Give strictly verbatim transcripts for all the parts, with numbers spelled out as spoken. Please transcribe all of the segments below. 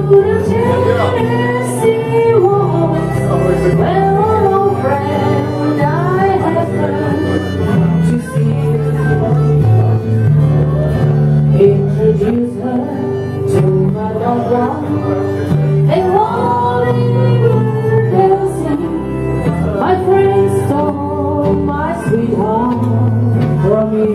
Tennessee walks, where an old friend I have come to see. Introduce her to my loved one, and while they were dancing, my friend stole my sweetheart from me.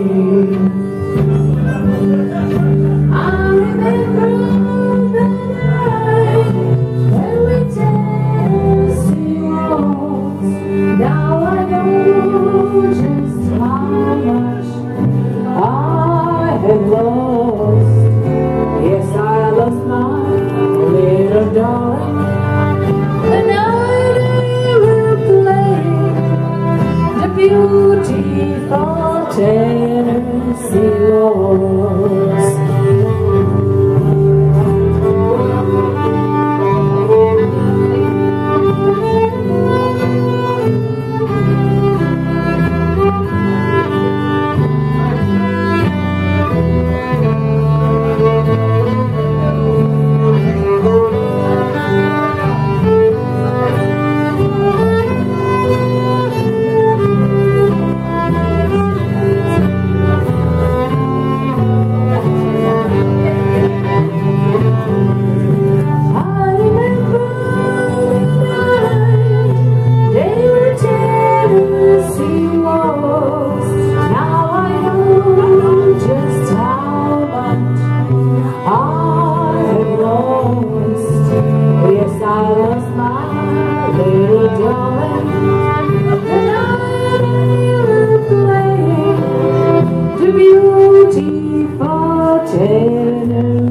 I remember the night when we Tennessee walks. Now I know just how much I have lost. Yes, I lost my little darling the night they were playing the beautiful Tennessee waltz. Yes, I lost my little darling the night we were playing the beautiful Tennessee.